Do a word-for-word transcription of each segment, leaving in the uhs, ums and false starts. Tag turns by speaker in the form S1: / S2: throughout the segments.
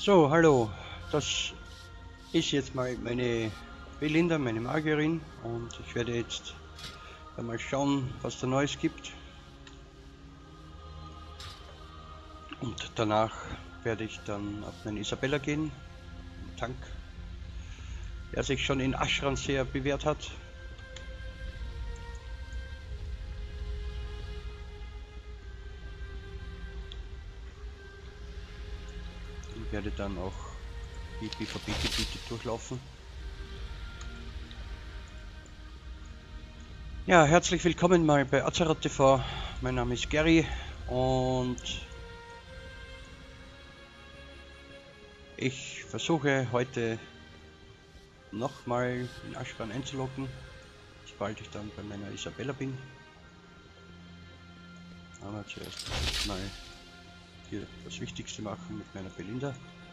S1: So, hallo, das ist jetzt mal meine Belinda, meine Magierin, und ich werde jetzt mal schauen, was da Neues gibt. Und danach werde ich dann auf meine Isabella gehen, im Tank, der sich schon in Ashran sehr bewährt hat. Ich werde dann auch die B V B-Gebiete durchlaufen. Ja, herzlich willkommen mal bei Azeroth T V. Mein Name ist Gary und ich versuche heute nochmal in Ashran einzuloggen, sobald ich dann bei meiner Isabella bin. Aber zuerst mal hier das Wichtigste machen mit meiner Belinda.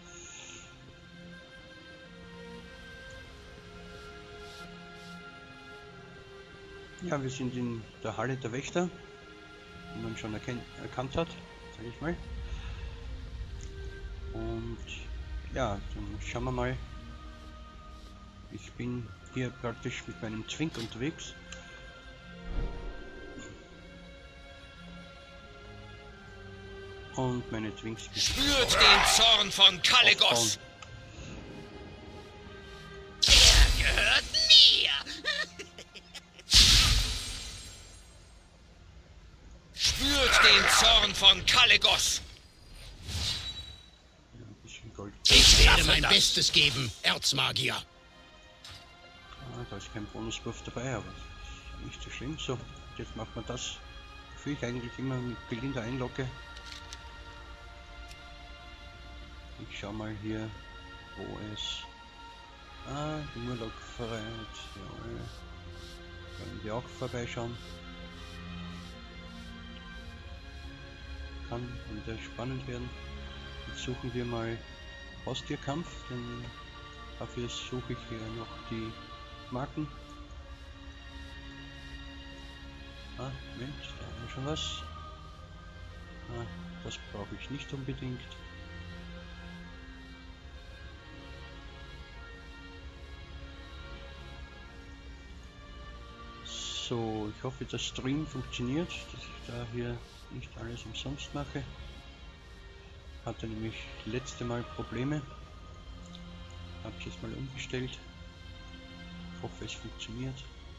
S1: Ja, wir sind in der Halle der Wächter, wie man schon erkennt, erkannt hat, sage ich mal. Und ja, dann schauen wir mal. Ich bin hier praktisch mit meinem Zwink unterwegs. Und meine Twinks.
S2: Spürt den Zorn von Kalecgos! Er gehört mir! Spürt den Zorn von Kalecgos!
S1: Ja, ein bisschen Gold.
S3: Ich werde mein Bestes geben, Erzmagier.
S1: Ah, da ist kein Bonuswurf dabei, aber das ist nicht so schlimm. So, jetzt macht man das, wofür ich eigentlich immer mit Belinda einlogge. Ich schau mal hier, wo es... Ah, Urlaubfreiheit, jawohl. Können wir auch vorbeischauen. Kann wieder spannend werden. Jetzt suchen wir mal Haustierkampf, denn dafür suche ich hier noch die Marken. Ah, Moment, da haben wir schon was. Ah, das brauche ich nicht unbedingt. So, ich hoffe, der Stream funktioniert, dass ich da hier nicht alles umsonst mache. Hatte nämlich letzte Mal Probleme. Habe ich jetzt mal umgestellt. Ich hoffe, es funktioniert.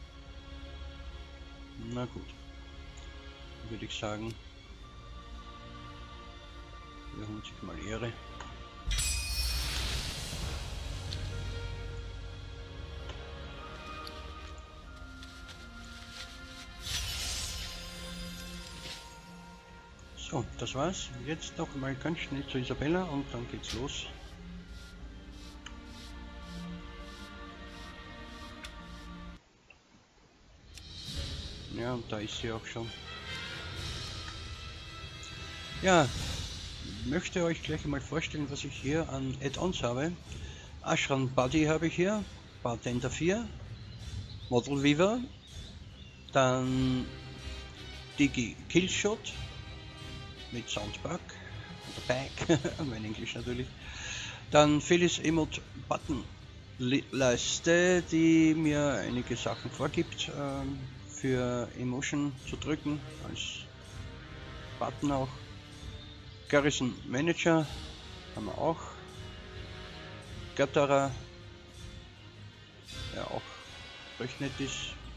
S1: Na gut. Dann würde ich sagen, wir holen sich mal Ehre. So, das war's. Jetzt noch mal ganz schnell zu Isabella und dann geht's los. Ja, und da ist sie auch schon. Ja, möchte euch gleich mal vorstellen, was ich hier an Add-ons habe. Ashran Buddy habe ich hier, Bartender vier, Model Weaver, dann Digi Killshot mit Soundbug oder Bag, mein Englisch natürlich. Dann Phyllis Emote Button Leiste, die mir einige Sachen vorgibt, ähm, für Emotion zu drücken, als Button auch. Garrison Manager haben wir auch. Gatterer, der auch recht nett ist.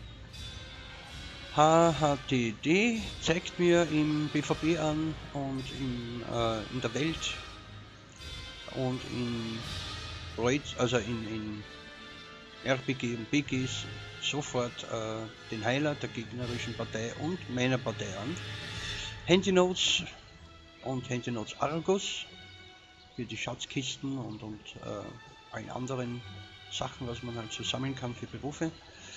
S1: H H T D zeigt mir im B V B an und im, äh, in der Welt und in Raids, also in, in R P G und B Gs sofort äh, den Heiler der gegnerischen Partei und meiner Partei an. Handynotes und Handynotes Argus für die Schatzkisten und, und äh, allen anderen Sachen, was man halt so sammeln kann für Berufe.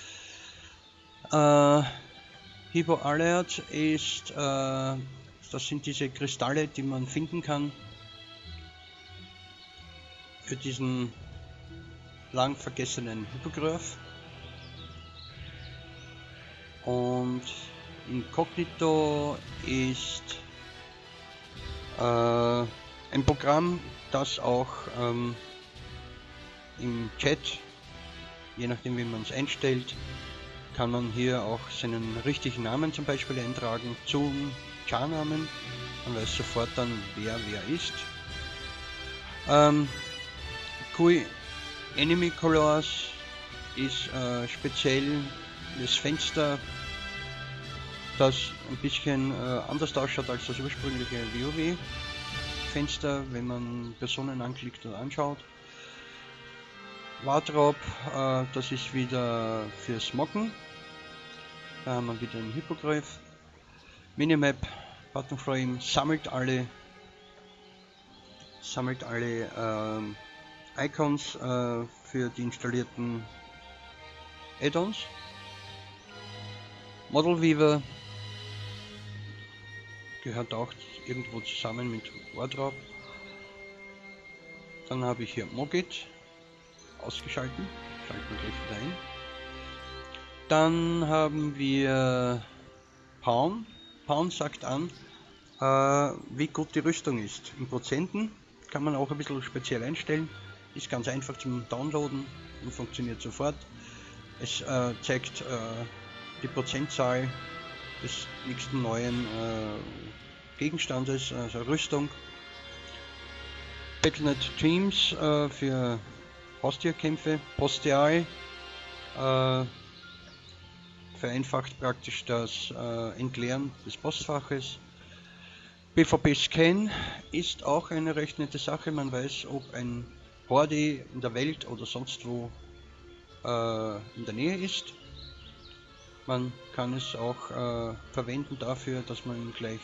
S1: Äh, Hypo Alert ist, äh, das sind diese Kristalle, die man finden kann für diesen lang vergessenen Hippogryph. Und Incognito ist äh, ein Programm, das auch ähm, im Chat, je nachdem wie man es einstellt, kann man hier auch seinen richtigen Namen zum Beispiel eintragen zum Char-Namen. Man weiß sofort dann, wer wer ist. Ähm, Q I Enemy Colors ist äh, speziell das Fenster, das ein bisschen äh, anders ausschaut als das ursprüngliche WoW Fenster, wenn man Personen anklickt oder anschaut. Wardrobe, äh, das ist wieder fürs Mocken. Da haben wir wieder einen Hippogreif. Minimap, Buttonframe sammelt alle sammelt alle ähm, Icons äh, für die installierten Add-ons. Model Weaver gehört auch irgendwo zusammen mit Wardrobe. Dann habe ich hier Mogit ausgeschalten, schalten wir gleich wieder ein. Dann haben wir Pawn. Pawn sagt an, äh, wie gut die Rüstung ist. In Prozenten kann man auch ein bisschen speziell einstellen. Ist ganz einfach zum Downloaden und funktioniert sofort. Es äh, zeigt äh, die Prozentzahl des nächsten neuen äh, Gegenstandes, also Rüstung. Battlenet Teams äh, für Haustierkämpfe. Postial äh, vereinfacht praktisch das äh, Entleeren des Postfaches. PvP Scan ist auch eine recht nette Sache. Man weiß, ob ein Horde in der Welt oder sonst wo äh, in der Nähe ist. Man kann es auch äh, verwenden dafür, dass man gleich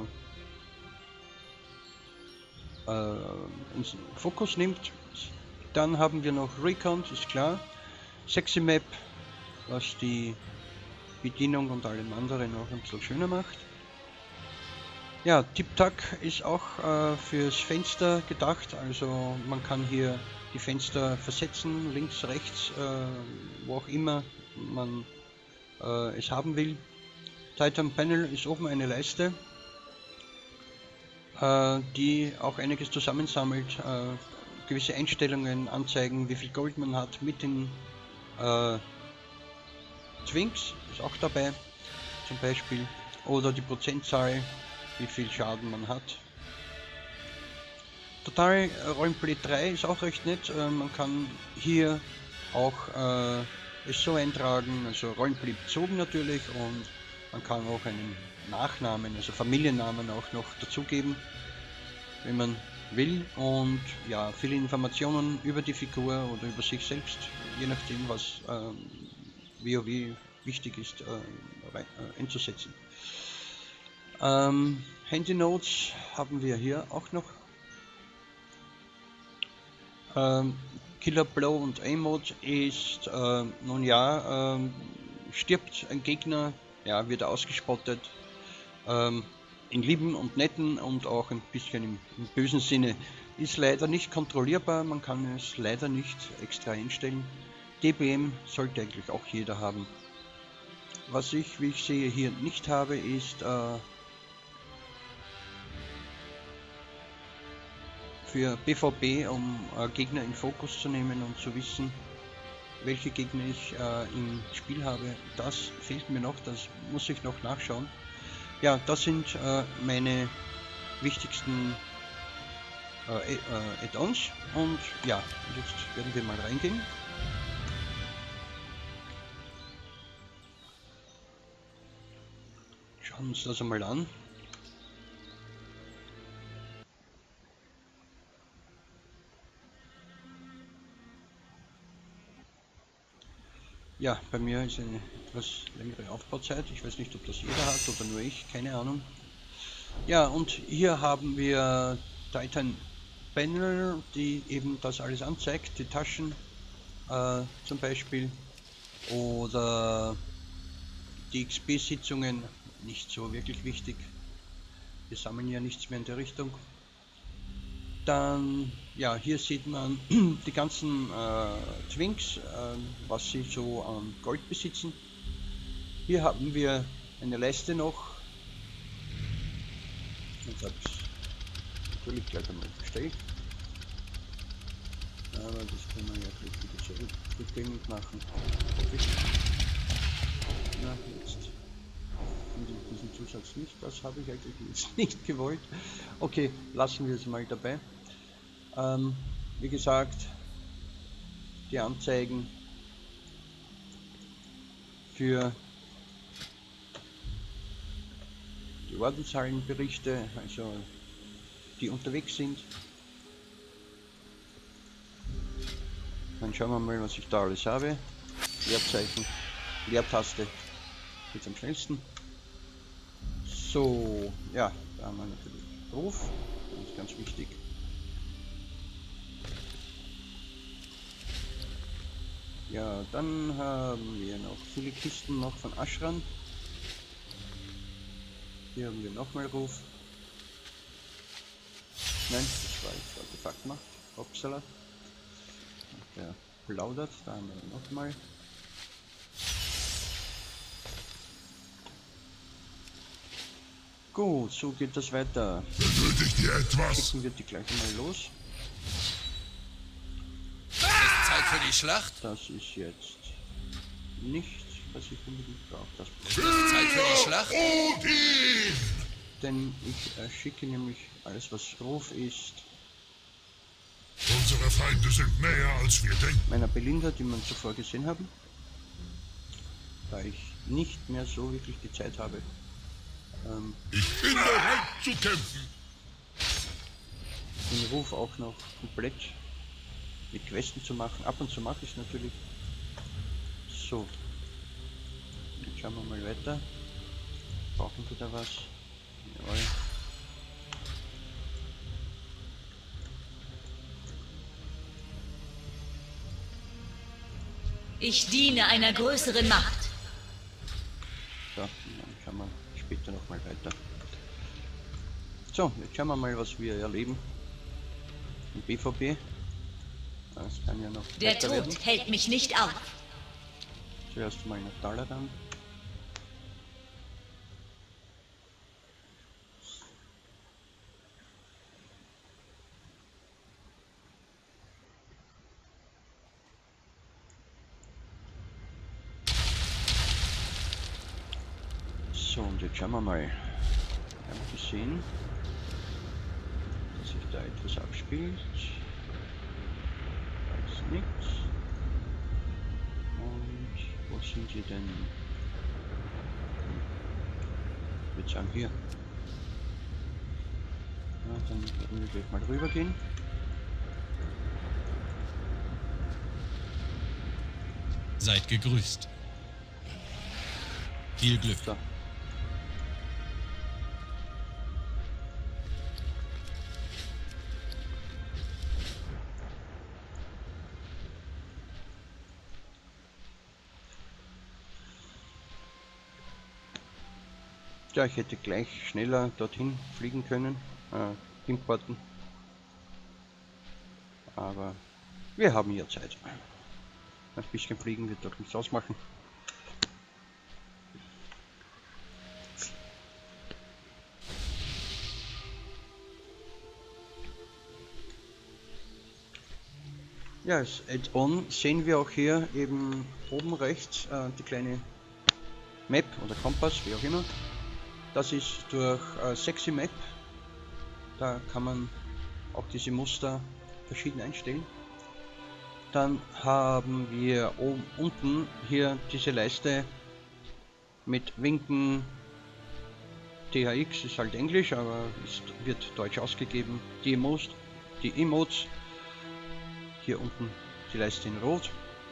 S1: äh, äh, ins Fokus nimmt. Dann haben wir noch Recon, ist klar. Sexy Map, was die Bedienung und allem anderen auch ein bisschen schöner macht. Ja, Tip-Tack ist auch äh, fürs Fenster gedacht, also man kann hier die Fenster versetzen, links, rechts, äh, wo auch immer man äh, es haben will. Titan Panel ist oben eine Leiste, äh, die auch einiges zusammensammelt, äh, gewisse Einstellungen anzeigen, wie viel Gold man hat mit den äh, Twinks, ist auch dabei zum Beispiel, oder die Prozentzahl, wie viel Schaden man hat. Total Rollenplay drei ist auch recht nett, äh, man kann hier auch äh, es so eintragen, also Rollenplay bezogen natürlich, und man kann auch einen Nachnamen, also Familiennamen auch noch dazugeben, wenn man will, und ja, viele Informationen über die Figur oder über sich selbst, je nachdem was ähm, WoW wichtig ist, äh, rein, äh, einzusetzen. Ähm, Handy Notes haben wir hier auch noch. Ähm, Killer Blow und A-Mode ist, äh, nun ja, ähm, stirbt ein Gegner, ja, wird ausgespottet, ähm, in lieben und netten und auch ein bisschen im, im bösen Sinne. Ist leider nicht kontrollierbar, man kann es leider nicht extra einstellen. D B M sollte eigentlich auch jeder haben. Was ich, wie ich sehe, hier nicht habe, ist äh, für PvP, um äh, Gegner in Fokus zu nehmen und zu wissen, welche Gegner ich äh, im Spiel habe. Das fehlt mir noch, das muss ich noch nachschauen. Ja, das sind äh, meine wichtigsten äh, äh, Add-ons, und ja, jetzt werden wir mal reingehen. Schauen uns das einmal an. Ja, bei mir ist eine etwas längere Aufbauzeit. Ich weiß nicht, ob das jeder hat oder nur ich, keine Ahnung. Ja, und hier haben wir Titan Panel, die eben das alles anzeigt, die Taschen äh, zum Beispiel, oder die X P-Sitzungen, nicht so wirklich wichtig. Wir sammeln ja nichts mehr in der Richtung. Dann, ja, hier sieht man die ganzen äh, Twinks, äh, was sie so an Gold besitzen. Hier haben wir eine Leiste noch. Jetzt habe ich es natürlich gleich einmal bestellt. Aber das können wir ja gleich wieder zurück, rückgängig machen. Hoffe ich. Na, jetzt finde ich diesen Zusatz nicht. Das habe ich eigentlich jetzt nicht gewollt. Okay, lassen wir es mal dabei. Ähm, wie gesagt, die Anzeigen für die Ordenshallenberichte, also die unterwegs sind. Dann schauen wir mal, was ich da alles habe. Leerzeichen, Leertaste geht am schnellsten. So, ja, da haben wir natürlich Ruf, das ist ganz wichtig. Ja, dann haben wir noch viele Kisten noch von Ashran. Hier haben wir nochmal Ruf. Nein, das war jetzt Artefakt gemacht. Upsala. Der plaudert, da haben wir nochmal. Gut, so geht das weiter.
S4: Benötigt ihr etwas?
S1: Schicken wir die gleich mal los.
S2: Zeit für die Schlacht?
S1: Das ist jetzt nicht, was ich unbedingt brauche. Das
S2: Zeit für die Schlacht?
S4: Odin!
S1: Denn ich äh, schicke nämlich alles, was Ruf ist,
S4: Unsere Feinde sind näher, als wir denken.
S1: meiner Belinda, die wir zuvor gesehen haben. Da ich nicht mehr so wirklich die Zeit habe, ähm,
S4: Ich bin bereit zu kämpfen.
S1: den Ruf auch noch komplett mit Questen zu machen. Ab und zu mache ich es natürlich. So. Jetzt schauen wir mal weiter. Brauchen wir da was? Jawohl.
S5: Ich diene einer größeren Macht.
S1: So, dann schauen wir später noch mal weiter. So, jetzt schauen wir mal, was wir erleben. Im B V B. Das kann ja noch
S5: Der
S1: weiter
S5: Tod
S1: werden.
S5: hält mich nicht auf.
S1: Zuerst mal nach Dalaran. So, und jetzt schauen wir mal. Wir haben gesehen, dass sich da etwas abspielt. Da ist nichts. Und wo sind wir denn? Ich würde sagen hier. Ja, dann werden wir gleich mal rüber gehen.
S6: Seid gegrüßt. Viel Glück.
S1: So. Ja, ich hätte gleich schneller dorthin fliegen können, äh, importen. Aber wir haben hier Zeit. Ein bisschen fliegen wird doch nichts ausmachen. Ja, als Add-on sehen wir auch hier eben oben rechts äh, die kleine Map oder Kompass, wie auch immer. Das ist durch äh, Sexy Map. Da kann man auch diese Muster verschieden einstellen. Dann haben wir oben unten hier diese Leiste mit Winken. T H X ist halt Englisch, aber ist, wird deutsch ausgegeben. Die Emotes, die Emotes. Hier unten die Leiste in Rot.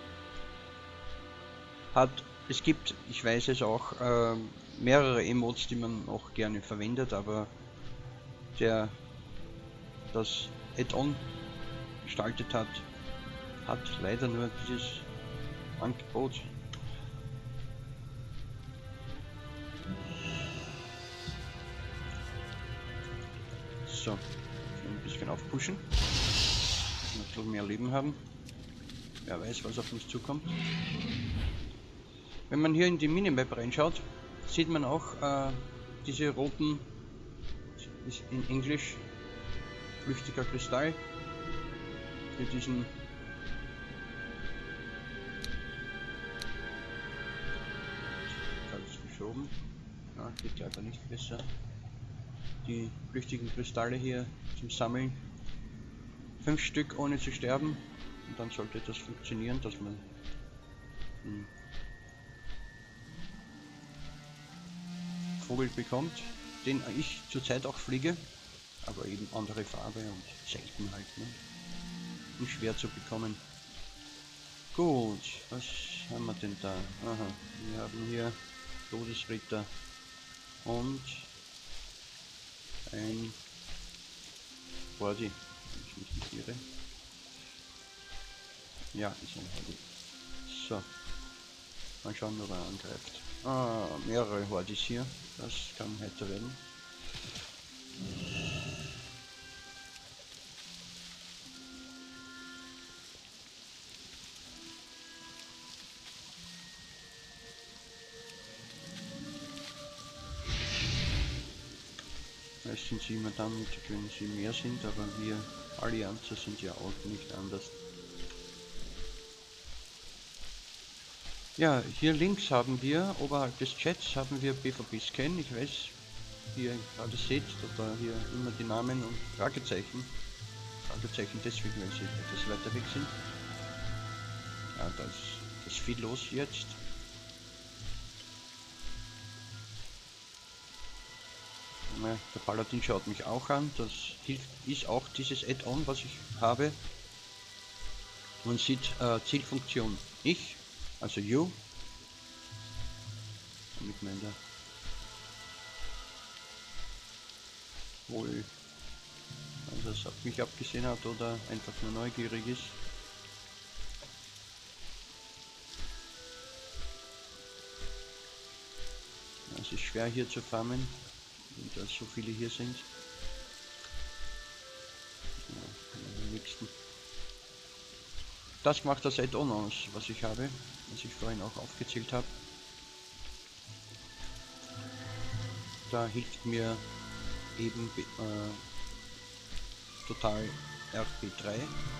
S1: Hat, es gibt, ich weiß es auch, äh, mehrere Emotes, die man auch gerne verwendet, aber der das Add-on gestaltet hat, hat leider nur dieses Angebot. So, ein bisschen aufpushen. Ein bisschen mehr Leben haben. Wer weiß, was auf uns zukommt. Wenn man hier in die Minimap reinschaut, sieht man auch äh, diese roten, ist in Englisch flüchtiger Kristall, für diesen verschoben. Ja, geht aber nicht besser. Die flüchtigen Kristalle hier zum Sammeln. Fünf Stück ohne zu sterben. Und dann sollte das funktionieren, dass man einen Vogel bekommt, den ich zurzeit auch fliege. Aber eben andere Farbe und selten halt, ne? Und schwer zu bekommen. Gut, was haben wir denn da? Aha, wir haben hier Todesritter und ein Hordi, wenn ich mich nicht irre. Ja, ist ein Hordi. So, mal schauen, ob er angreift. Ah, mehrere Hordis hier, das kann heiter werden. Meistens sind wir dann, wenn sie mehr sind, aber wir Allianzer sind ja auch nicht anders. Ja, hier links haben wir, oberhalb des Chats haben wir PvP-Scan. Ich weiß, wie ihr gerade seht, dass da hier immer die Namen und Fragezeichen. Fragezeichen deswegen, weil sie etwas weiter weg sind. Ja, da ist das viel los jetzt. Ja, der Paladin schaut mich auch an. Das hilft, ist auch dieses Add-on, was ich habe. Man sieht äh, Zielfunktion ich, also you. Damit man da wohl also das auf mich abgesehen hat oder einfach nur neugierig ist. Ja, es ist schwer hier zu farmen, weil da so viele hier sind. Ja, am nächsten. Das macht das Add-on aus, was ich habe, was ich vorhin auch aufgezählt habe. Da hilft mir eben äh, total R P drei.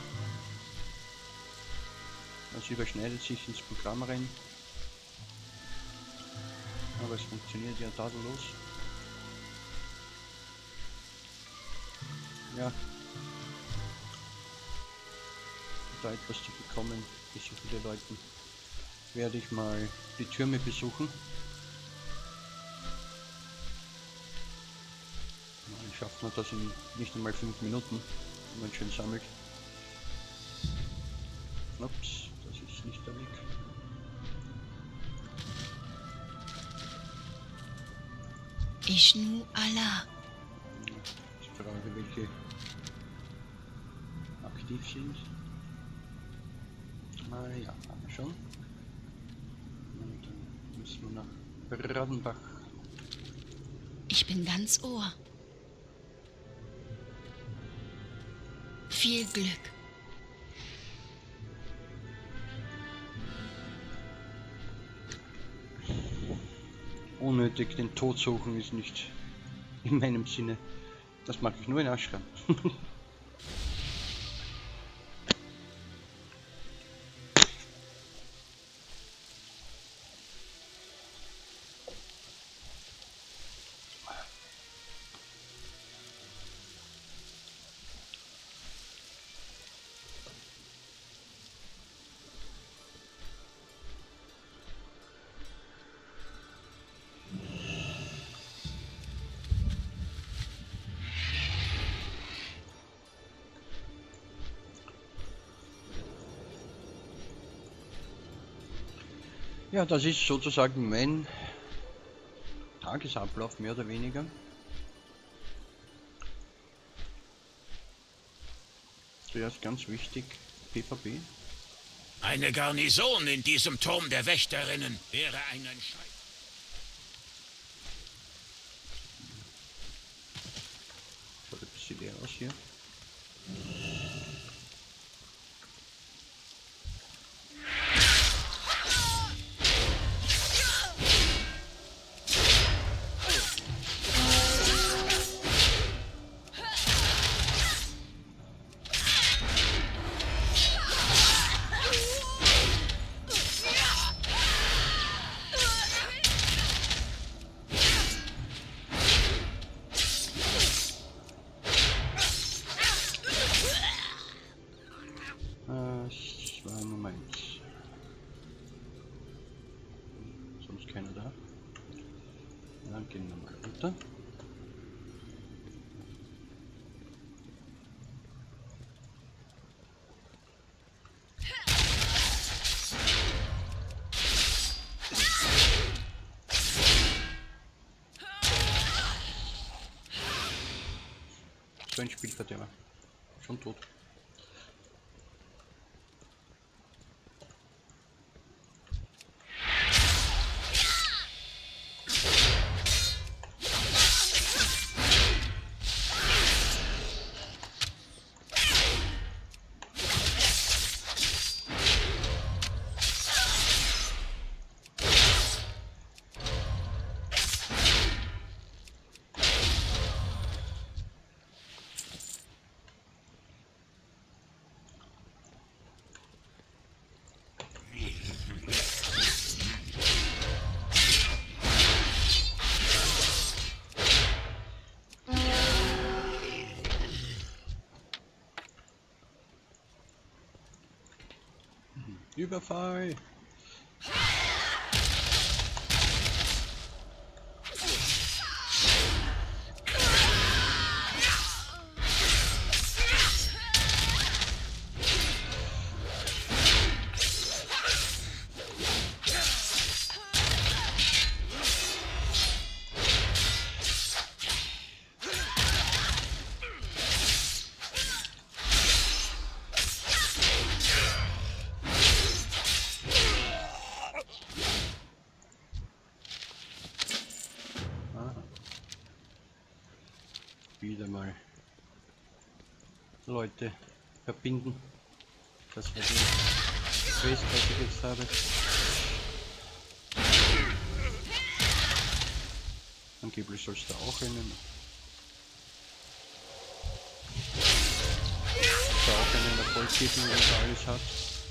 S1: Das überschneidet sich ins Programm rein. Aber es funktioniert ja tadellos. Ja. Da etwas zu bekommen, für so viele Leuten, werde ich mal die Türme besuchen. Dann schafft man das in nicht einmal fünf Minuten, wenn man schön sammelt. Ups, das ist nicht der Weg.
S5: Ishnu Allah.
S1: Die Frage, welche aktiv sind. Ah ja, haben wir schon. Und dann müssen wir nach Bradenbach.
S5: Ich bin ganz Ohr. Viel Glück.
S1: Unnötig den Tod suchen ist nicht in meinem Sinne. Das mache ich nur in Ashram. Ja, das ist sozusagen mein Tagesablauf, mehr oder weniger. Zuerst ganz wichtig, PvP.
S3: Eine Garnison in diesem Turm der Wächterinnen wäre ein Entscheid.
S1: Schaut ein bisschen leer aus hier. gehen wir mal runter. So ein Spielverderber. Schon tot. Überfall! Wieder mal Leute verbinden. Das war die Quest, was ich jetzt habe. Angeblich soll es da auch einen. Da auch einen Erfolg geben, wenn er alles hat.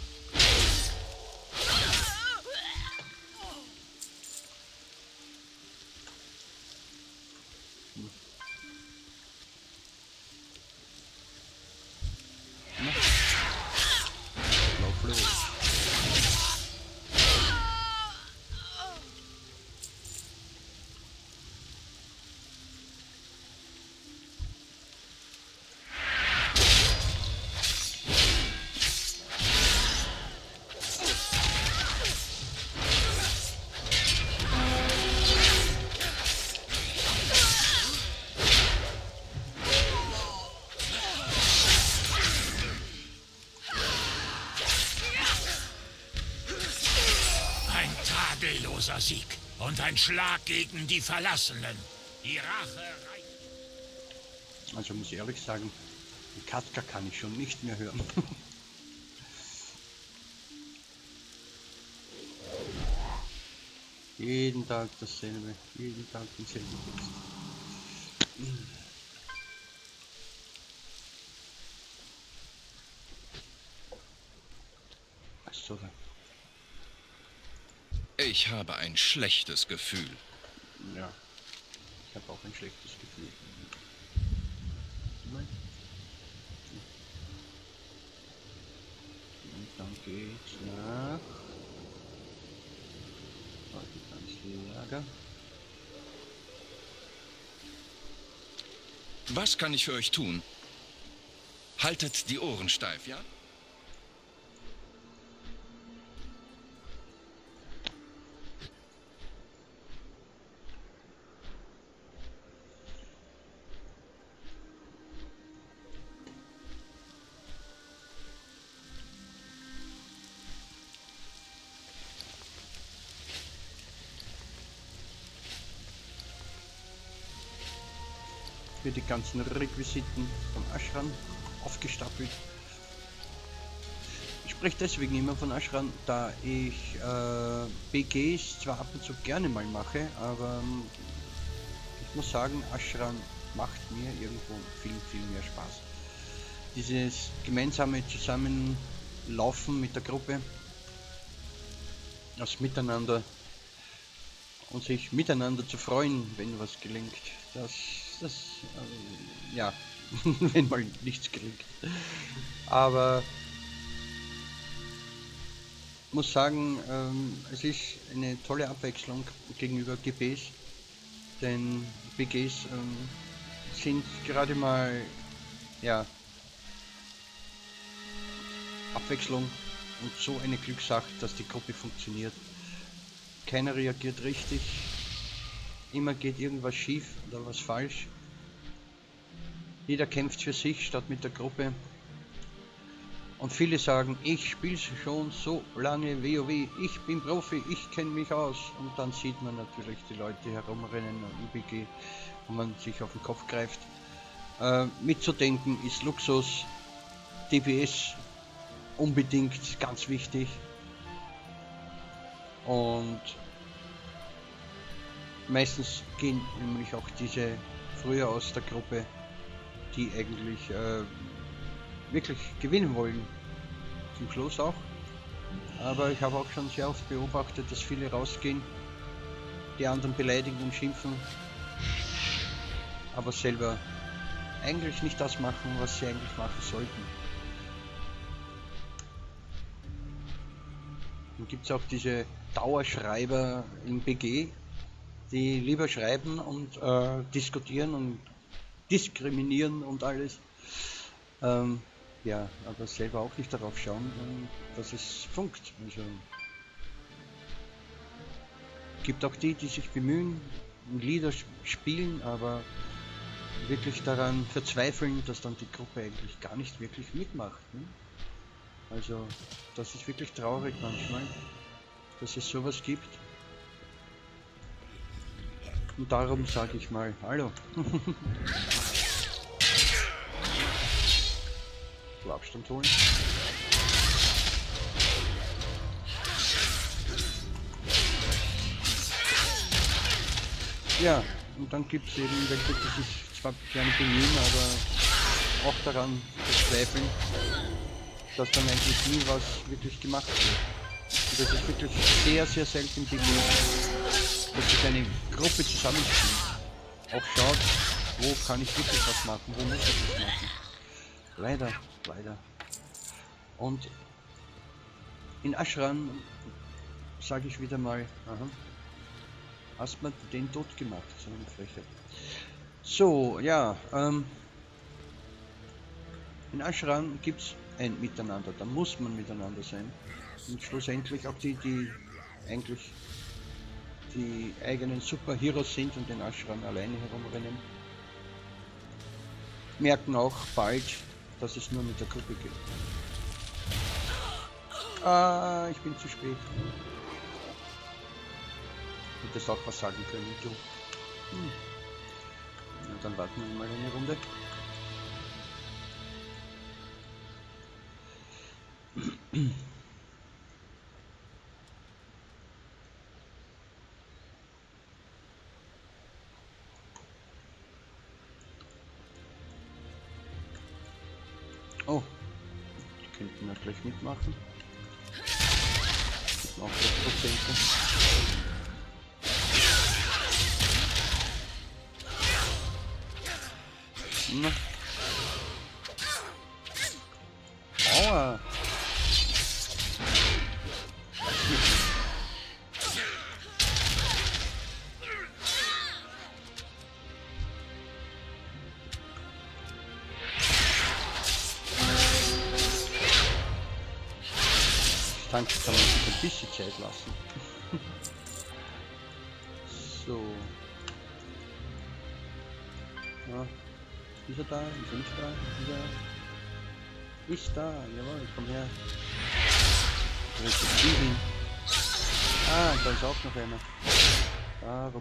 S3: Tadelloser Sieg und ein Schlag gegen die Verlassenen. Die Rache reicht.
S1: Also muss ich ehrlich sagen, die Katka kann ich schon nicht mehr hören. Jeden Tag dasselbe, jeden Tag denselben Text. Ach so.
S2: Ich habe ein schlechtes Gefühl.
S1: Ja, ich habe auch ein schlechtes Gefühl. Und dann geht's nach Lager.
S2: Was kann ich für euch tun? Haltet die Ohren steif, ja?
S1: Hier die ganzen Requisiten von Ashran aufgestapelt. Ich spreche deswegen immer von Ashran, da ich äh, B Gs zwar ab und zu gerne mal mache, aber ähm, ich muss sagen, Ashran macht mir irgendwo viel, viel mehr Spaß. Dieses gemeinsame Zusammenlaufen mit der Gruppe, das Miteinander und sich miteinander zu freuen, wenn was gelingt, das das, äh, ja, wenn mal nichts gelingt. Aber muss sagen, ähm, es ist eine tolle Abwechslung gegenüber G Ps. Denn B Gs ähm, sind gerade mal, ja, Abwechslung und so eine Glückssache, dass die Gruppe funktioniert. Keiner reagiert richtig, immer geht irgendwas schief oder was falsch. Jeder kämpft für sich statt mit der Gruppe. Und viele sagen, ich spiele schon so lange WoW, ich bin Profi, ich kenne mich aus. Und dann sieht man natürlich die Leute herumrennen im B G, wo man sich auf den Kopf greift. Äh, mitzudenken ist Luxus, D P S unbedingt ganz wichtig. Und meistens gehen nämlich auch diese früher aus der Gruppe, die eigentlich äh, wirklich gewinnen wollen, zum Schluss auch. Aber ich habe auch schon sehr oft beobachtet, dass viele rausgehen, die anderen beleidigen und schimpfen, aber selber eigentlich nicht das machen, was sie eigentlich machen sollten. Dann gibt es auch diese Dauerschreiber im B G, die lieber schreiben und äh, diskutieren und diskriminieren und alles. Ähm, ja, aber selber auch nicht darauf schauen, dass es funkt. Also gibt auch die, die sich bemühen und Lieder spielen, aber wirklich daran verzweifeln, dass dann die Gruppe eigentlich gar nicht wirklich mitmacht. Ne? Also das ist wirklich traurig manchmal, dass es sowas gibt. Und darum sage ich mal, hallo. So, Abstand holen. Ja, und dann gibt es eben welche, die sich zwar gerne bemühen, aber auch daran verzweifeln, dass dann eigentlich nie was wirklich gemacht wird. Und das ist wirklich sehr, sehr selten begegnet, dass sich eine Gruppe zusammenspielt. Auch schaut, wo kann ich wirklich was machen, wo muss ich was machen. Leider, leider. Und in Ashran sage ich wieder mal, aha, hast man den tot gemacht, so eine Frechheit. So, ja, ähm, in Ashran gibt es ein Miteinander, da muss man miteinander sein. Und schlussendlich auch die, die eigentlich die eigenen Superheroes sind und den Ashran alleine herumrennen, merken auch bald, dass es nur mit der Gruppe geht. Ah, ich bin zu spät. Hätte es auch was sagen können, du. Hm. Na, dann warten wir mal eine Runde. Oh, die könnten ja gleich mitmachen. Auch sechs Prozent. Na. Aua. Danke, kann man sich ein bisschen Zeit lassen. So. Ja. Ist er da? Ist er nicht da? Ist er? Ist da? Jawohl, komm her. Respektiven. Ah, da ist auch noch einer. Darum.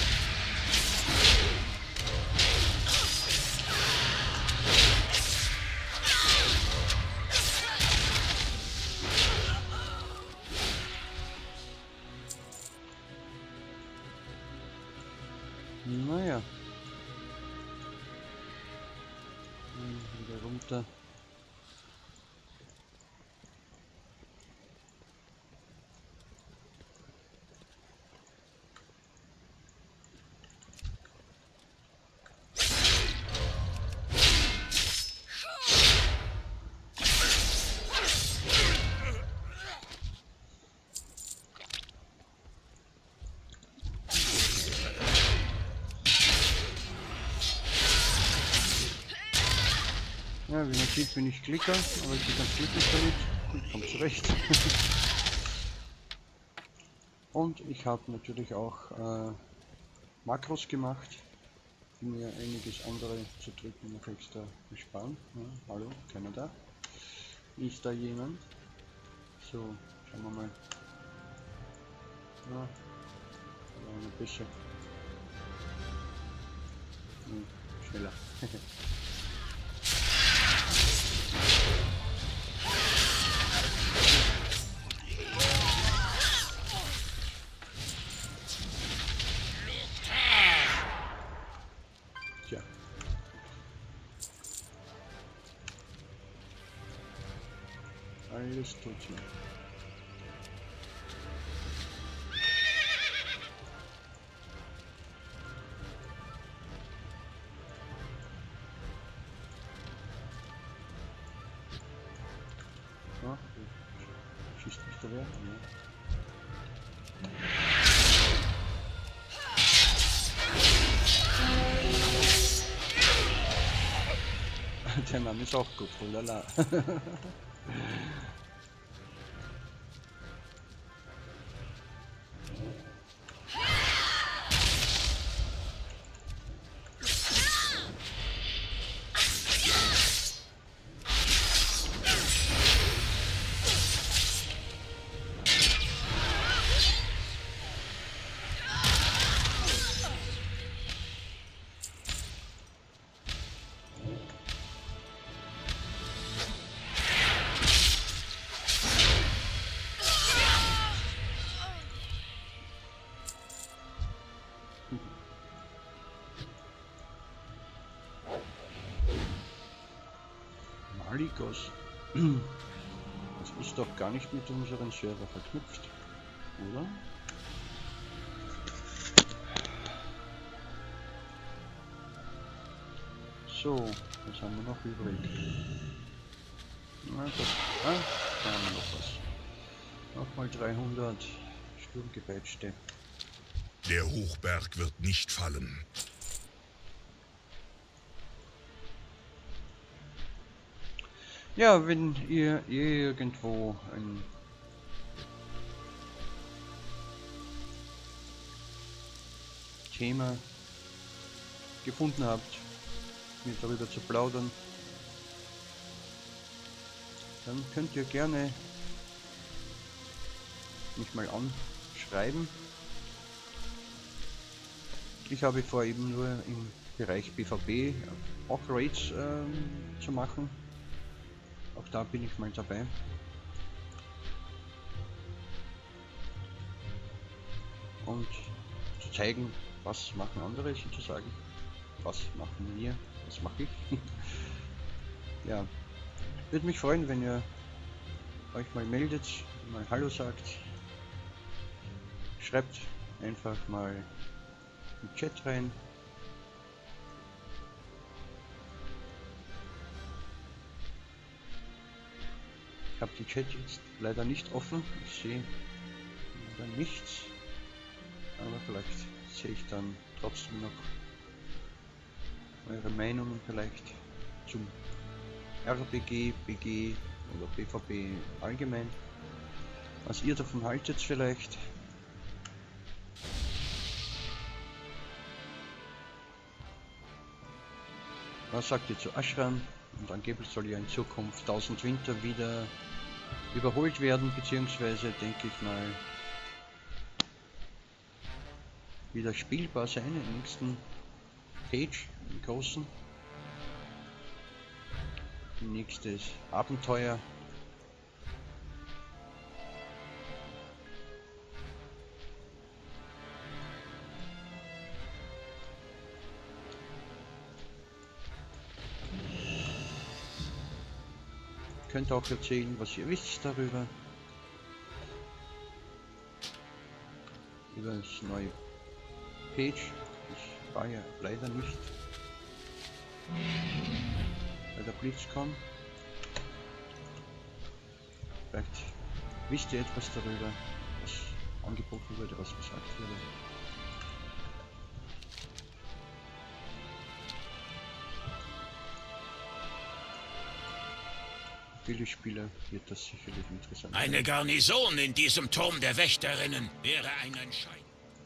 S1: Naja. Hm, wieder runter. Ja, wie man sieht, bin ich Klicker, aber ich bin ganz glücklich damit. Kommt zurecht. Und ich habe natürlich auch äh, Makros gemacht, die mir einiges andere zu drücken noch extra besparen. Ja, hallo, keiner da? Ist da jemand? So, schauen wir mal. Ja, ja noch besser. Hm, schneller. Tja. Alles tut hier. Ja, schießt mich da wer? Ja. Der Name ist auch gut, lala. Maligos. Das ist doch gar nicht mit unserem Server verknüpft, oder? So, was haben wir noch übrig? Na, das, ah, da haben wir noch was. Nochmal dreihundert Sturmgepeitschte.
S4: Der Hochberg wird nicht fallen.
S1: Ja, wenn ihr irgendwo ein Thema gefunden habt, mit darüber zu plaudern, dann könnt ihr gerne mich mal anschreiben. Ich habe vor, eben nur im Bereich B V B auch Raids ähm, zu machen. Auch da bin ich mal dabei. Und zu zeigen, was machen andere sozusagen. Was machen wir, was mache ich. Ja, würde mich freuen, wenn ihr euch mal meldet, mal Hallo sagt. Schreibt einfach mal im Chat rein. Ich habe die Chat jetzt leider nicht offen, ich sehe leider nichts, aber vielleicht sehe ich dann trotzdem noch eure Meinungen vielleicht zum R P G, B G oder B V B allgemein, was ihr davon haltet vielleicht. Was sagt ihr zu Ashran? Und angeblich soll ja in Zukunft tausend Winter wieder überholt werden, beziehungsweise denke ich mal wieder spielbar sein im nächsten Page, im großen. Nächstes Abenteuer. Könnt auch erzählen, was ihr wisst darüber. Über das neue Page. Ich war ja leider nicht bei der BlitzCon. Vielleicht wisst ihr etwas darüber, was angeboten wurde, was gesagt wurde. viele Spieler wird das sicherlich interessant.
S3: Eine Garnison in diesem Turm der Wächterinnen wäre ein Entscheid.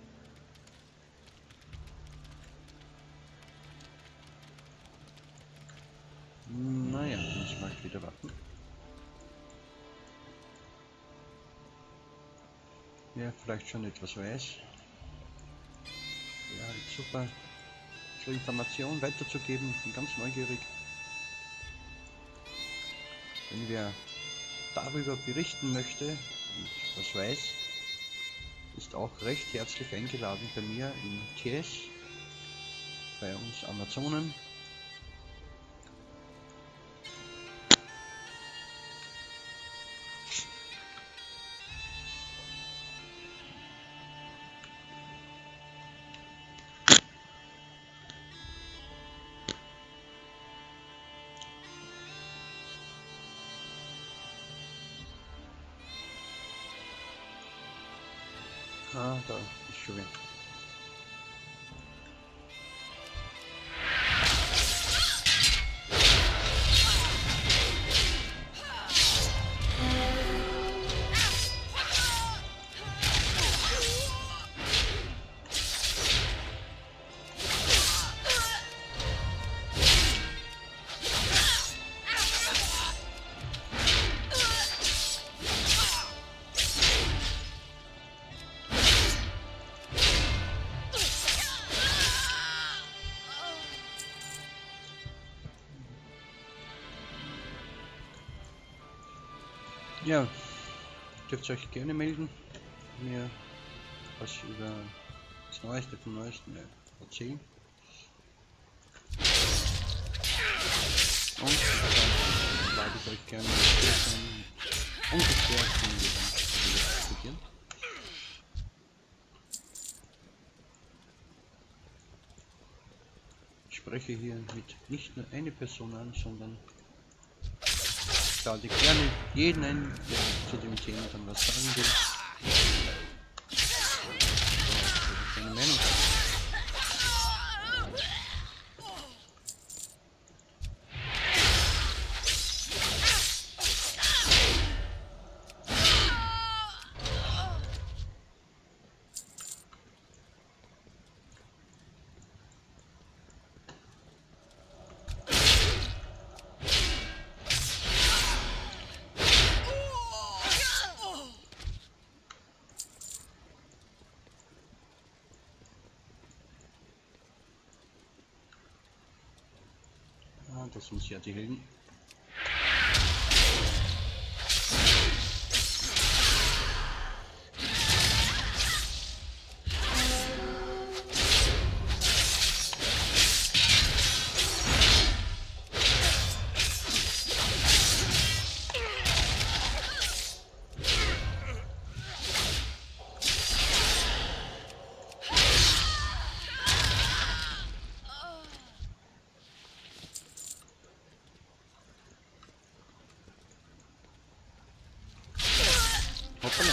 S1: Naja, muss ich mal wieder warten. Ja, vielleicht schon etwas weiß. Ja, super. So Informationen weiterzugeben, ich bin ganz neugierig. Wenn wer darüber berichten möchte und was weiß, ist auch recht herzlich eingeladen bei mir in T S, bei uns Amazonen. Ah, da ist schon wieder. Ja, dürft ihr euch gerne melden, mir was über das Neueste vom Neuesten erzählen. Und dann lade ich euch gerne ungefähr von diskutieren. Ich spreche hier mit nicht nur eine Person an, sondern lade gerne jeden ein, der zu dem Thema dann was sagen will. Eine Meinung. Das sind ja die Helden. Hoppala.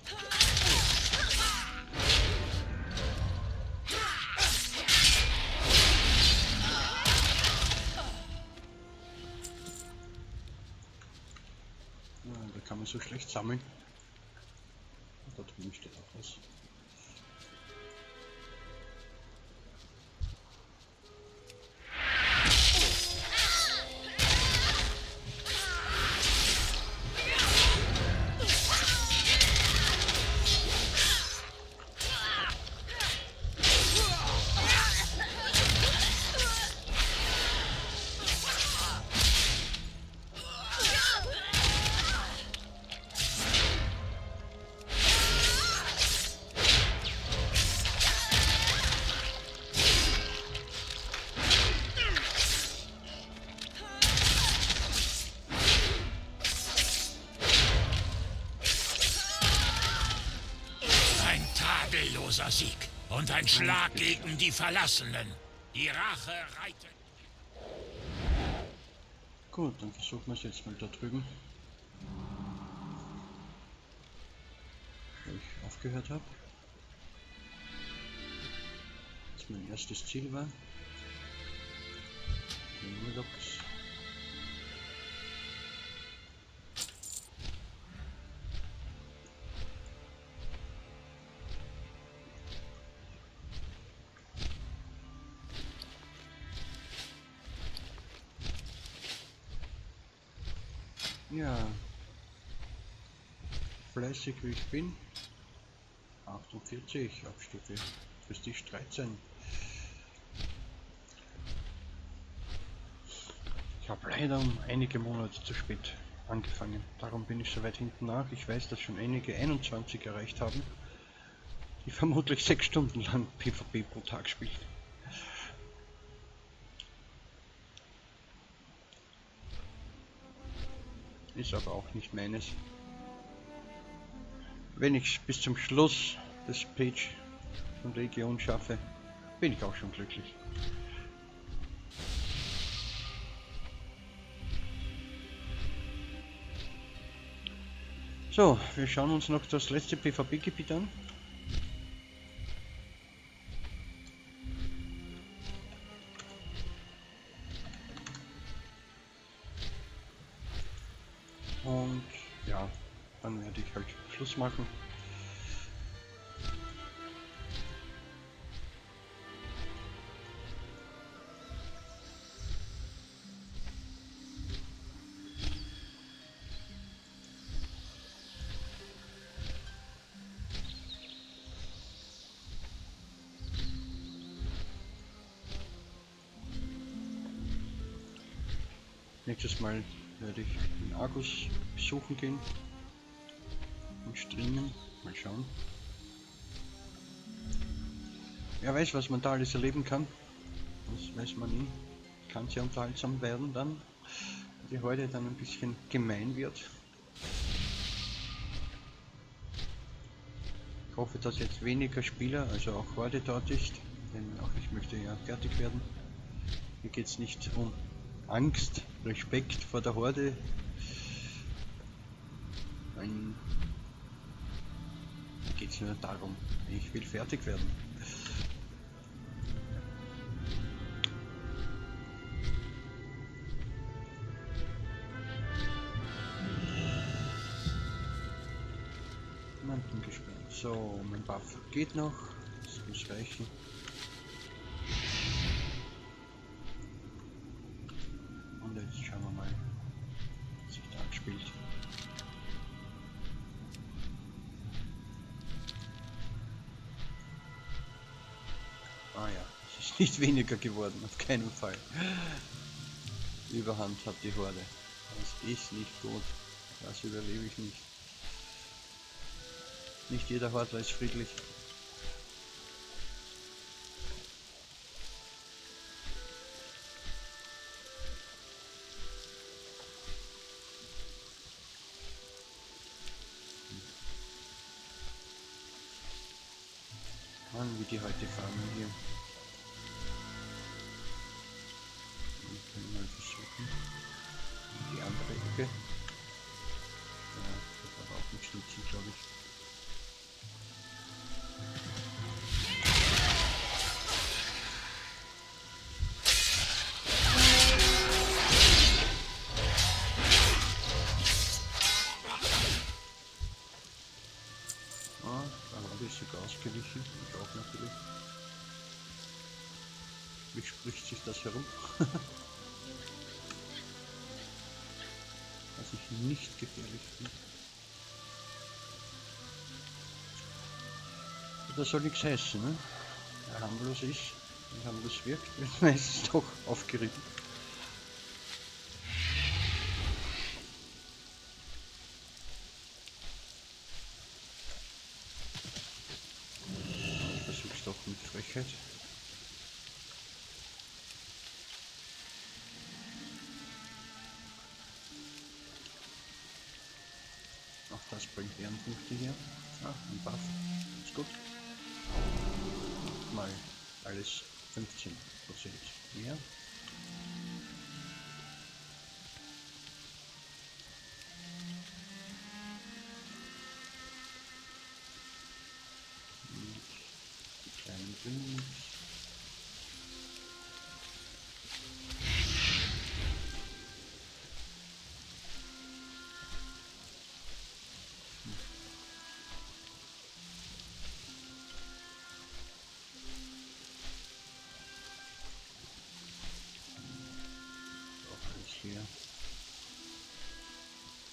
S1: Ja, da kann man so schlecht sammeln. Da drüben steht auch was.
S3: Tadelloser Sieg und ein Schlag gegen die Verlassenen. Die Rache reitet.
S1: Gut, dann versuchen wir es jetzt mal da drüben. Wo ich aufgehört habe. Das mein erstes Ziel war. Den Murlocs. Ja, fleißig wie ich bin. achtundvierzig auf Stufe Prestige dreizehn. Ich habe leider um einige Monate zu spät angefangen. Darum bin ich so weit hinten nach. Ich weiß, dass schon einige einundzwanzig erreicht haben, die vermutlich sechs Stunden lang PvP pro Tag spielen. Ist aber auch nicht meines. Wenn ich es bis zum Schluss des Page von Legion schaffe, bin ich auch schon glücklich. So, wir schauen uns noch das letzte PvP-Gebiet an. Und ja, dann werde ich halt Schluss machen. Nächstes Mal werde ich den Argus besuchen gehen und streamen. Mal schauen. Wer weiß, was man da alles erleben kann. Das weiß man nie. Kann sehr unterhaltsam werden dann. Die Horde dann ein bisschen gemein wird. Ich hoffe, dass jetzt weniger Spieler, also auch Horde dort ist. Denn auch ich möchte ja fertig werden. Hier geht es nicht um Angst, Respekt vor der Horde. Nein, geht es nur darum, ich will fertig werden. Manten gespannt. So, mein Buff geht noch, das muss reichen. Jetzt schauen wir mal, was sich da abspielt. Ah ja, es ist nicht weniger geworden, auf keinen Fall. Überhand hat die Horde. Das ist nicht gut. Das überlebe ich nicht. Nicht jeder Hordler ist friedlich. Mann, wie die heute farmen hier. Wir können mal versuchen. Die andere Ecke. Ja, das wird aber auch nicht nutzen, glaube ich. Ah, da habe ich sogar ausgewichen. Ich auch natürlich. Wie spricht sich das herum? Dass ich nicht gefährlich bin. Das soll nichts heißen, ne? Wer harmlos ist, wer harmlos wirkt, wird meistens doch aufgerieben. Ich versuch's doch mit Frechheit. Auch das bringt Ehrenpunkte hier. Ah, ein Buff. Ist gut. Mal alles fünfzehn Prozent mehr. Und die kleinen Grünen. Hier.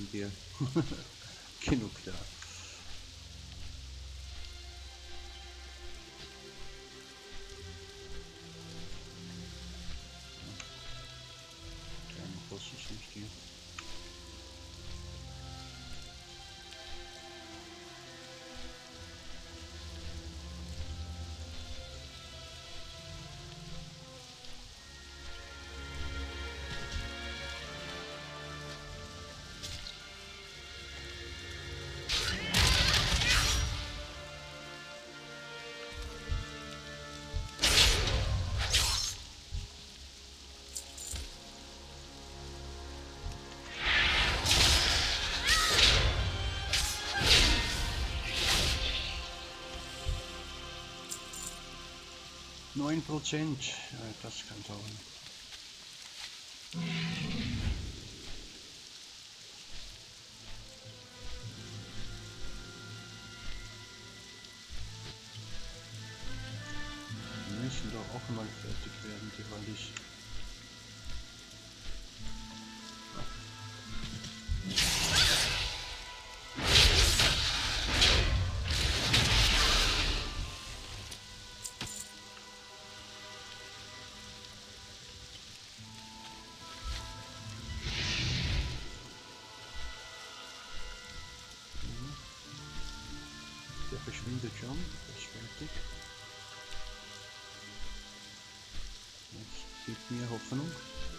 S1: hier. Genug da. Kleine Boss ist nicht hier. neun Prozent, ja, das kann dauern. Wir müssen doch auch mal fertig werden, die Wallis. Der verschwindet schon, das ist fertig. Das gibt mir Hoffnung.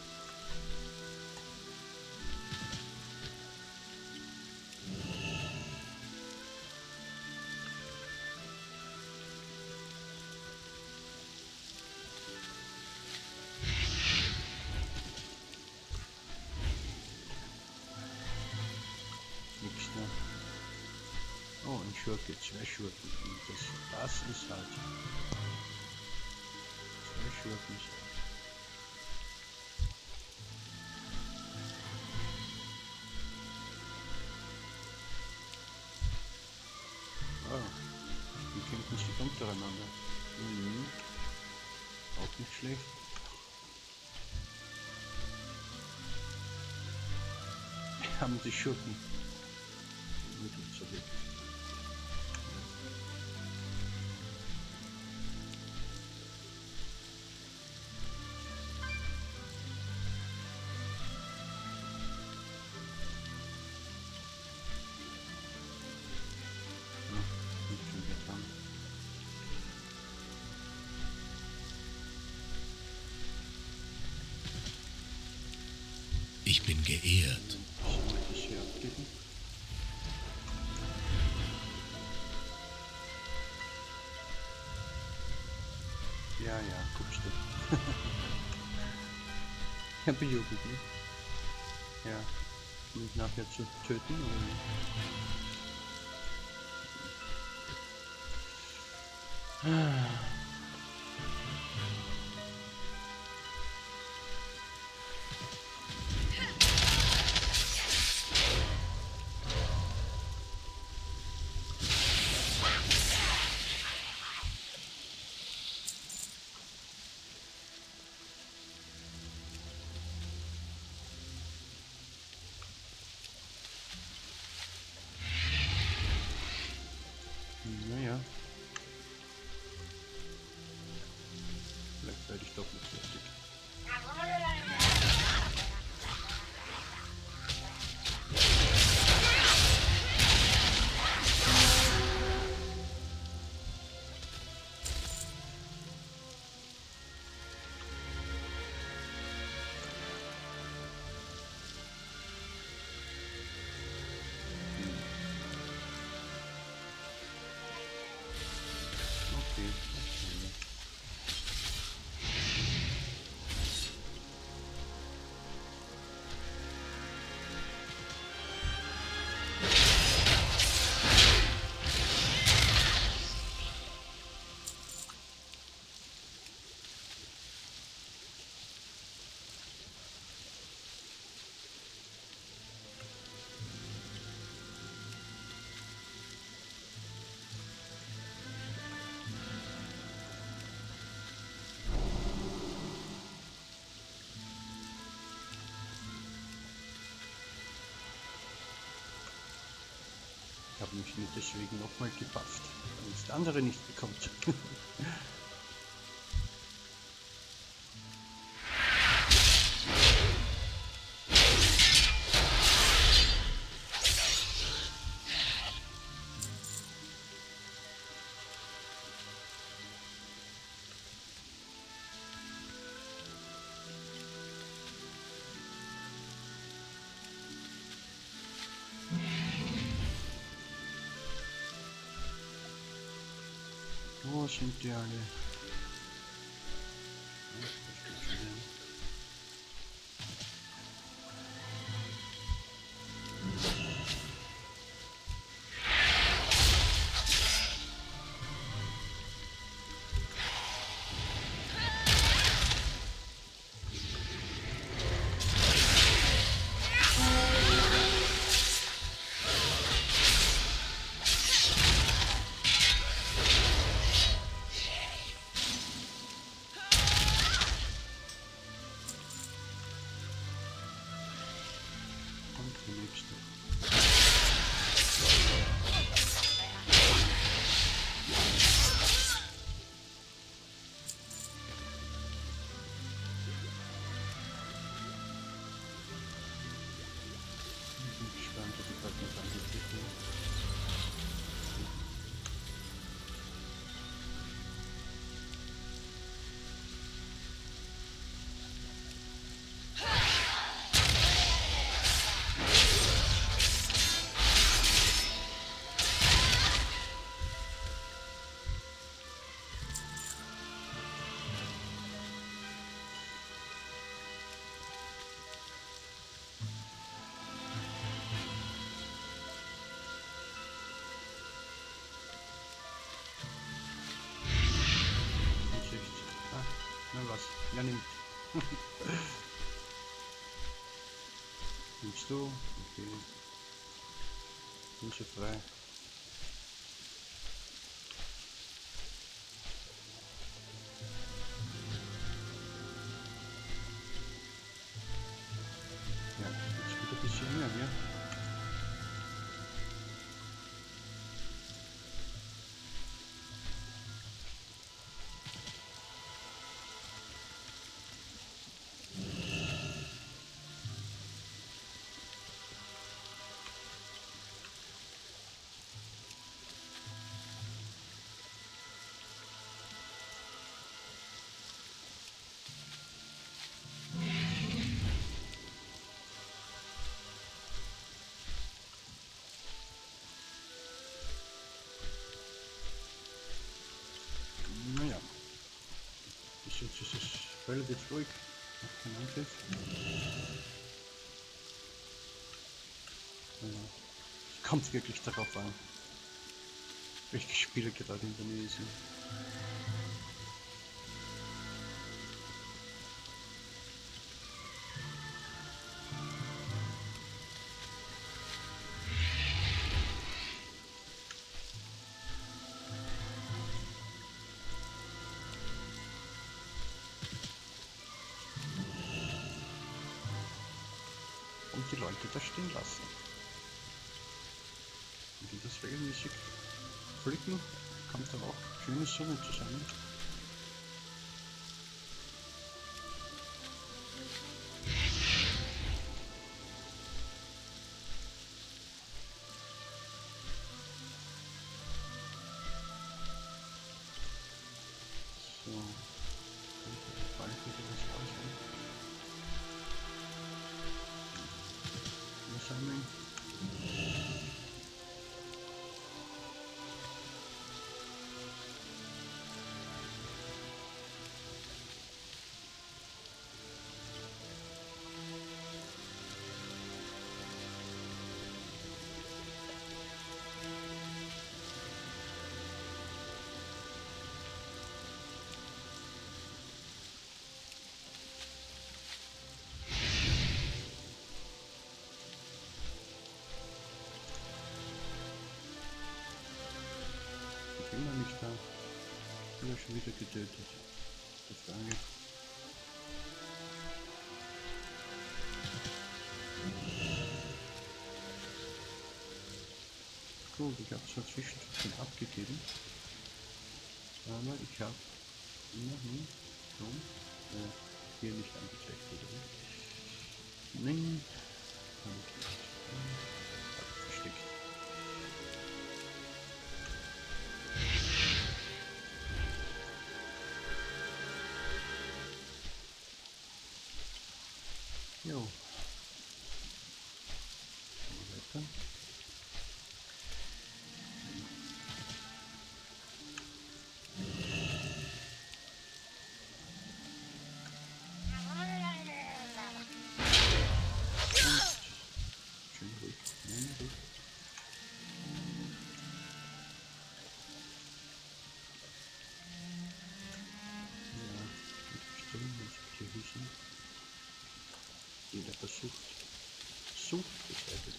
S1: Nichts da. Oh, ein Schurke, zwei Schurken. Das, das ist halt. Zwei Schurken. Oh, die kämpfen sich untereinander. Mhm. Auch nicht schlecht. Wir haben die Schurken. Mittel zurück.
S3: Ich bin geehrt.
S1: Ja, ja, guckst du. Ich hab bejubelt, ne? Ja. Um mich nachher zu töten, oder nicht? Ah. Naja. mich nicht deswegen nochmal gebufft, damit es der andere nicht bekommt. Wo sind die alle? Ja, das geht schon hin. Und die nächste. Ich bin gespannt, ob ich bald noch angeklickt habe. Ah, na was? Ja, nimmt. Nimmst du? Okay. Bin schon frei. Ja, jetzt wieder ein bisschen mehr, ja? Naja, bis jetzt ist es relativ ruhig, noch kein Angriff. Also, es kommt wirklich darauf an, welche Spieler gerade in der Nähe sind. Und die Leute da stehen lassen. Und die das regelmäßig flicken, kommt da auch schöne Sonne zusammen. So, bald wieder was raus. Sammeln. Gut, ich habe zwar zwischendurch abgegeben, aber ich habe immerhin schon äh, hier nicht angezeigt wurde. Nein, habe ich nicht. Hab ich versteckt. Jo. Weiter. Schön ruhig. Nein, ruhig. Ja, mit Stellen muss ich hier wissen. Jeder versucht, sucht gestaltet.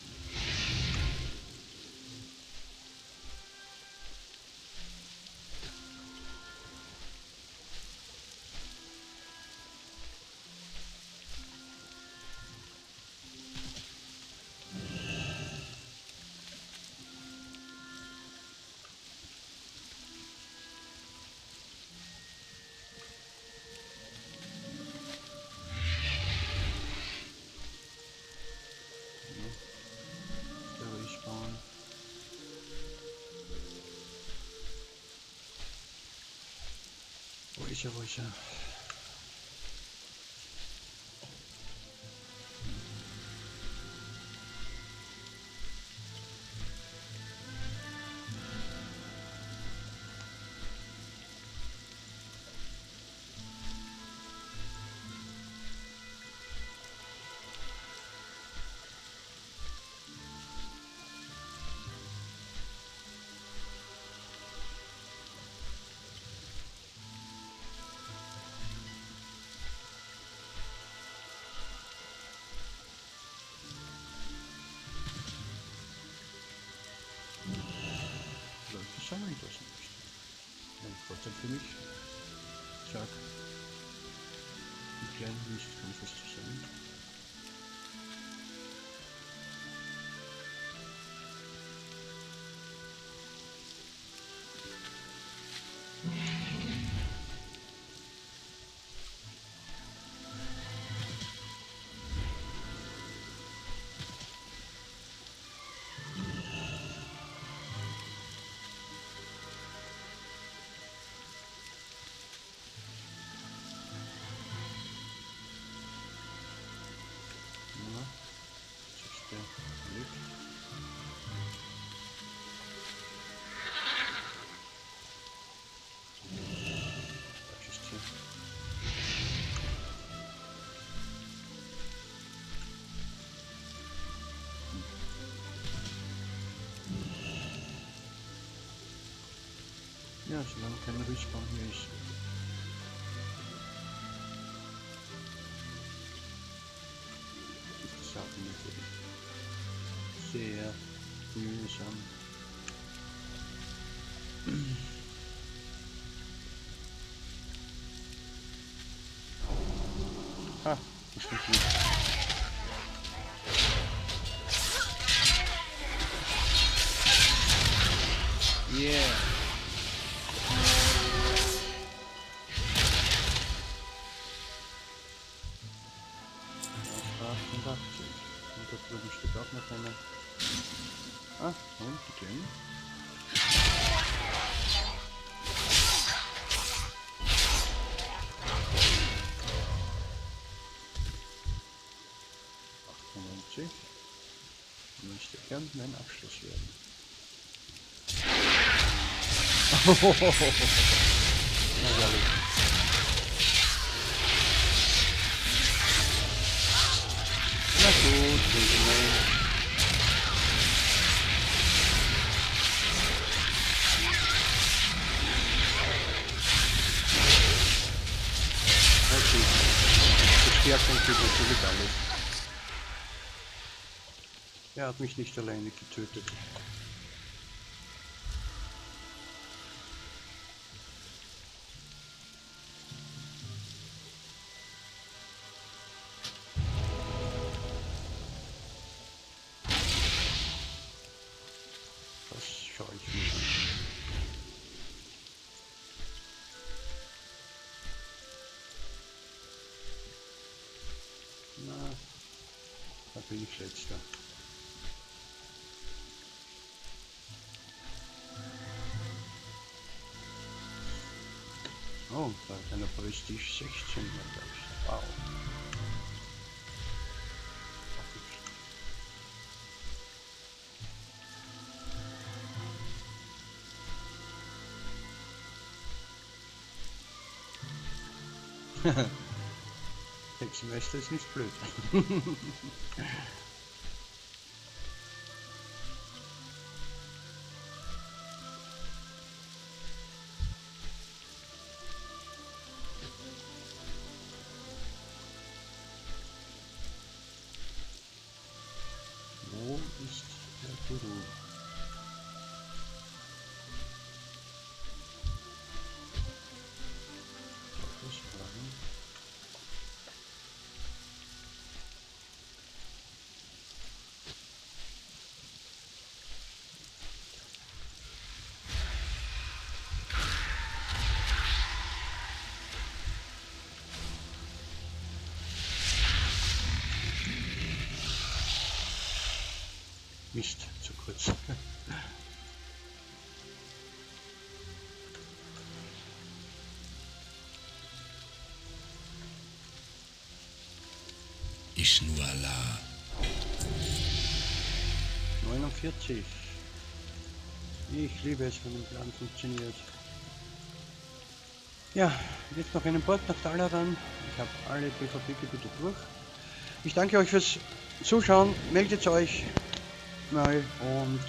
S1: Wo ist er, wo ist er? Sammeln das nicht. Ein Vorteil für mich. Zack. Ein kleinen Mist kommt was zusammen. Ja, solange kein Respawn hier ist. Die Sachen natürlich sehr mühsam. Ha, ist nicht gut. Yeah. Und da drüben steht auch noch eine. Ah, und die Kleine. achtundneunzig. Müsste gern mein Abschluss werden. Na herrlich. Na gut, okay. Bestärkung tut natürlich alles. Er hat mich nicht alleine getötet. schaue ich mir an. Na, da bin ich letzter. Oh, da hat einer Prestige sechzehn erreicht. Wow. Hexenmeister ist nicht blöd. Wo ist der Guru? Das fragen. Mist, zu kurz.
S3: Ist nur Allah.
S1: neunundvierzig. Ich liebe es, wenn ein Plan funktioniert. Ja, jetzt noch einen Port nach Dalaran. Ich habe alle PvP-Gebiete durch. Ich danke euch fürs Zuschauen. Meldet euch mal und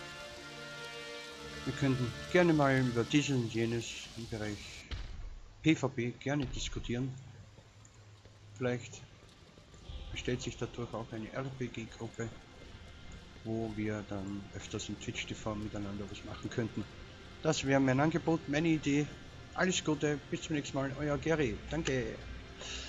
S1: wir könnten gerne mal über dieses und jenes im Bereich PvP gerne diskutieren. Vielleicht bestellt sich dadurch auch eine R P G-Gruppe, wo wir dann öfters im Twitch T V miteinander was machen könnten. Das wäre mein Angebot, meine Idee. Alles Gute, bis zum nächsten Mal, euer Gary. Danke.